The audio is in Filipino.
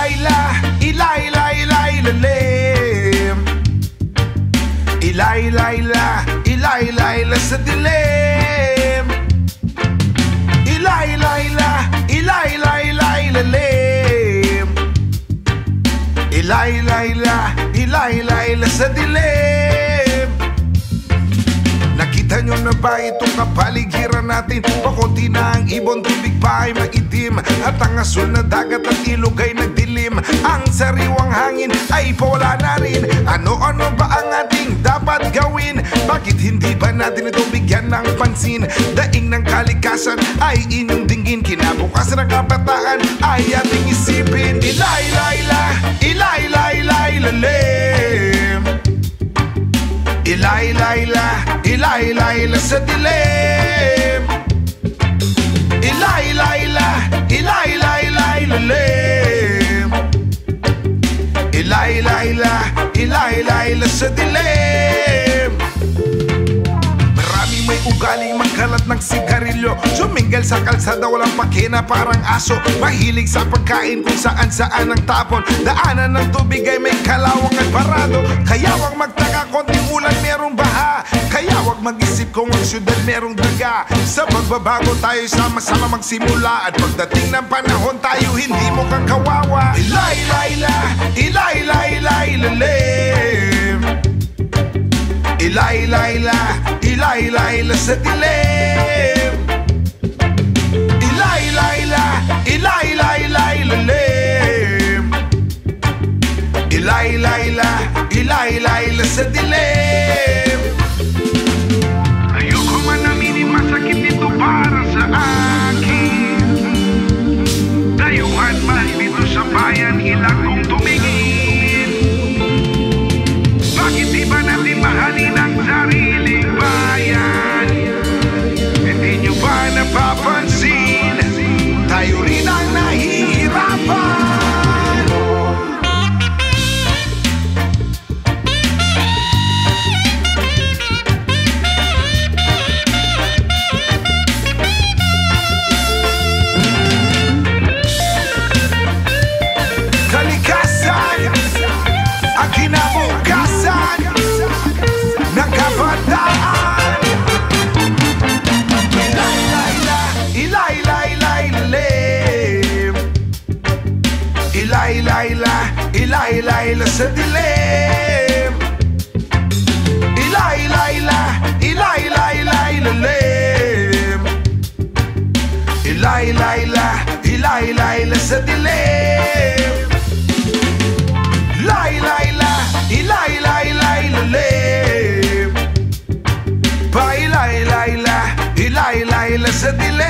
Ilayla, Ilayla, Ilayla, lim. Ilayla, Ilayla sa dilim. Ilayla, Ilayla, lim. Ilayla sa dilim. Nakita nyo na ba itong kapaligiran natin? Pakunti na ang ibon, tubig pa ay maitim, at ang asul na dagat at ilog ay nagdilim. Ang sariwang hangin ay pawala na rin. Ano-ano ba ang ating dapat gawin? Bakit hindi ba natin ito bigyan ng pansin? Daing ng kalikasan ay inyong dinggin. Kinabukasan ng kabataan ay ating isipin. Ilayla, Ilayla, lim. Ilayla sa dilim. Ilayla, lim. Ilayla sa dilim. Maraming may ugaling magkalat ng sigarilyo, suminggal sa kalsada walang pakina parang aso. Mahilig sa pagkain kung saan-saan ang tapon. Daanan ng tubig ay may kalawang at parado. Kaya wag magtaka konting ulan merong baha. Kaya wag mag-isip kung ang syudad merong daga. Sa pagbabago tayo sama-sama magsimula, at pagdating ng panahon tayo hindi mukhang kawawa. Ilayla, lim. Ilayla sa dilim. Ilayla, lim. Ilayla sa dilim. Ayoko man aminin, masakit ito para sa akin. Dayuhan man dito sa bayan, ilang kong tumingin. Bakit di ba natin mahalin ang sariling bayan? Hindi nyo ba napapansin? Tayo rin ang nahihirapan. Kalikasan ang kinabukasan ng kabataan. Ilayla, lim. Ilayla sa dilim. Ilayla, lim. Ilayla sa dilim. Ilayla, lim. Ilayla sa dilim.